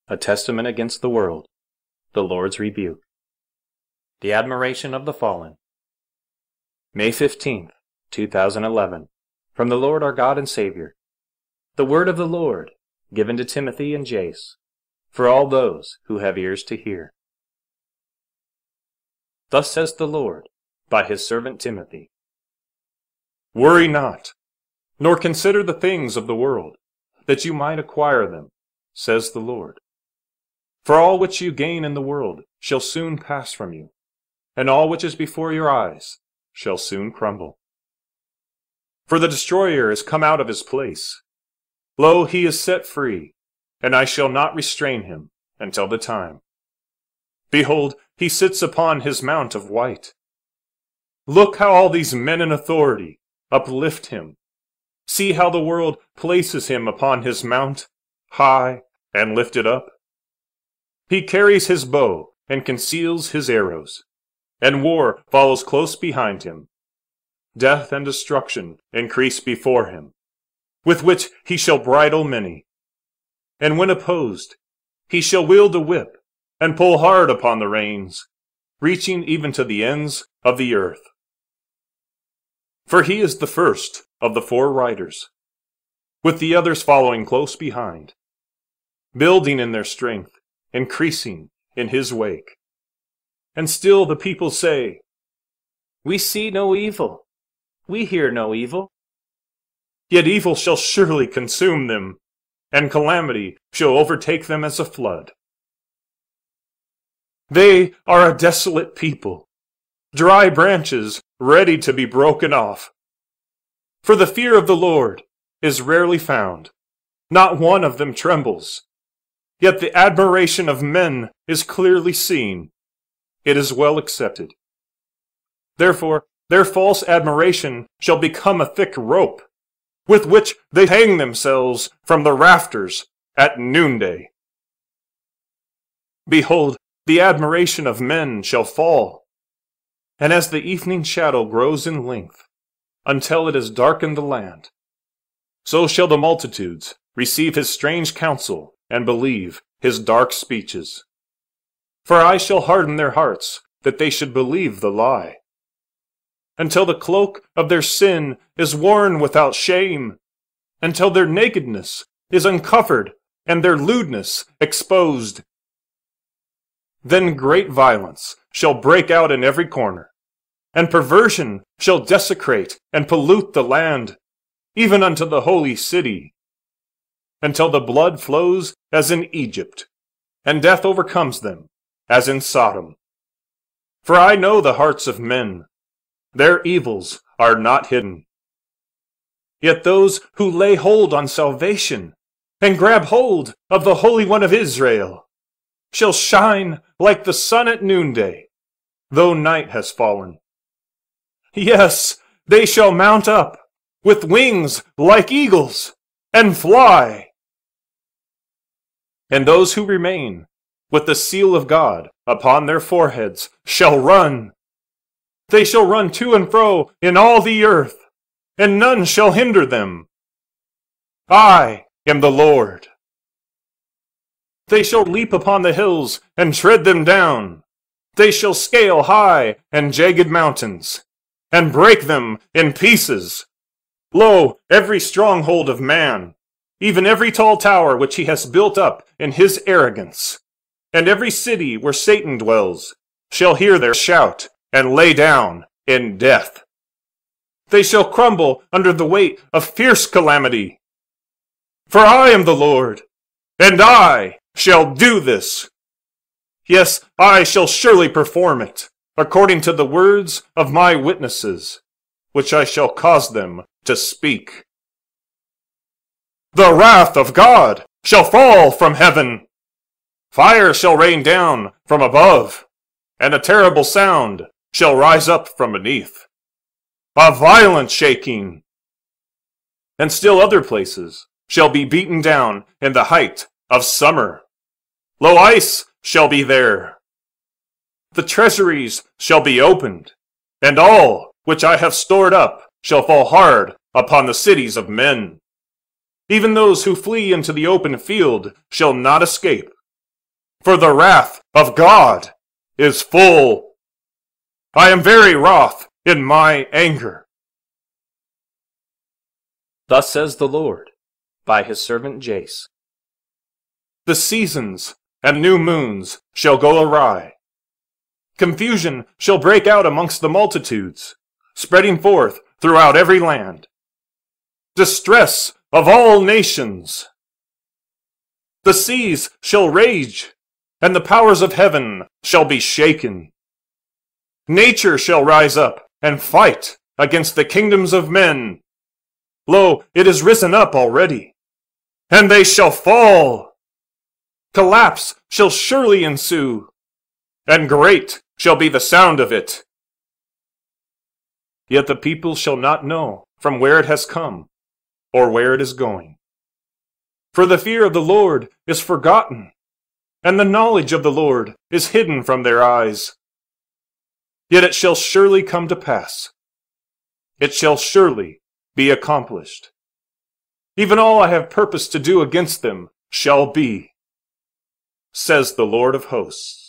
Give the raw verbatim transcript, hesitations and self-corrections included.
A Testament Against the World. The Lord's Rebuke. The Admiration of the Fallen. May fifteenth, two thousand eleven. From the Lord our God and Savior. The word of the Lord, given to Timothy and Jayse, for all those who have ears to hear. Thus says the Lord, by his servant Timothy. Worry not, nor consider the things of the world, that you might acquire them, says the Lord. For all which you gain in the world shall soon pass from you, and all which is before your eyes shall soon crumble. For the destroyer is come out of his place. Lo, he is set free, and I shall not restrain him until the time. Behold, he sits upon his mount of white. Look how all these men in authority uplift him. See how the world places him upon his mount, high and lifted up. He carries his bow and conceals his arrows, and war follows close behind him. Death and destruction increase before him, with which he shall bridle many. And when opposed, he shall wield a whip, and pull hard upon the reins, reaching even to the ends of the earth. For he is the first of the four riders, with the others following close behind, building in their strength, increasing in his wake. And still the people say, We see no evil, we hear no evil. Yet evil shall surely consume them, and calamity shall overtake them as a flood. They are a desolate people, dry branches ready to be broken off. For the fear of the Lord is rarely found, not one of them trembles. Yet the admiration of men is clearly seen. It is well accepted. Therefore, their false admiration shall become a thick rope, with which they hang themselves from the rafters at noonday. Behold, the admiration of men shall fall, and as the evening shadow grows in length, until it has darkened the land, so shall the multitudes receive his strange counsel, and believe his dark speeches. For I shall harden their hearts, that they should believe the lie, until the cloak of their sin is worn without shame, until their nakedness is uncovered, and their lewdness exposed. Then great violence shall break out in every corner, and perversion shall desecrate and pollute the land, even unto the holy city, until the blood flows as in Egypt, and death overcomes them as in Sodom. For I know the hearts of men, their evils are not hidden. Yet those who lay hold on salvation, and grab hold of the Holy One of Israel, shall shine like the sun at noonday, though night has fallen. Yes, they shall mount up with wings like eagles, and fly. And those who remain, with the seal of God upon their foreheads, shall run. They shall run to and fro in all the earth, and none shall hinder them. I am the Lord. They shall leap upon the hills and tread them down. They shall scale high and jagged mountains, and break them in pieces. Lo, every stronghold of man, even every tall tower which he has built up in his arrogance, and every city where Satan dwells, shall hear their shout, and lay down in death. They shall crumble under the weight of fierce calamity. For I am the Lord, and I shall do this. Yes, I shall surely perform it, according to the words of my witnesses, which I shall cause them to speak. The wrath of God shall fall from heaven. Fire shall rain down from above, and a terrible sound shall rise up from beneath. A violent shaking. And still other places shall be beaten down in the height of summer. Lo, ice shall be there. The treasuries shall be opened, and all which I have stored up shall fall hard upon the cities of men. Even those who flee into the open field shall not escape, For the wrath of God is full. I am very wroth in my anger. Thus says the Lord, by his servant Jayse. The seasons and new moons shall go awry. Confusion shall break out amongst the multitudes, spreading forth throughout every land. Distress of all nations. The seas shall rage, and the powers of heaven shall be shaken. Nature shall rise up and fight against the kingdoms of men. Lo, it is risen up already, and they shall fall. Collapse shall surely ensue, and great shall be the sound of it. Yet the people shall not know from where it has come, or where it is going. For the fear of the Lord is forgotten, and the knowledge of the Lord is hidden from their eyes. Yet it shall surely come to pass. It shall surely be accomplished. Even all I have purposed to do against them shall be, says the Lord of hosts.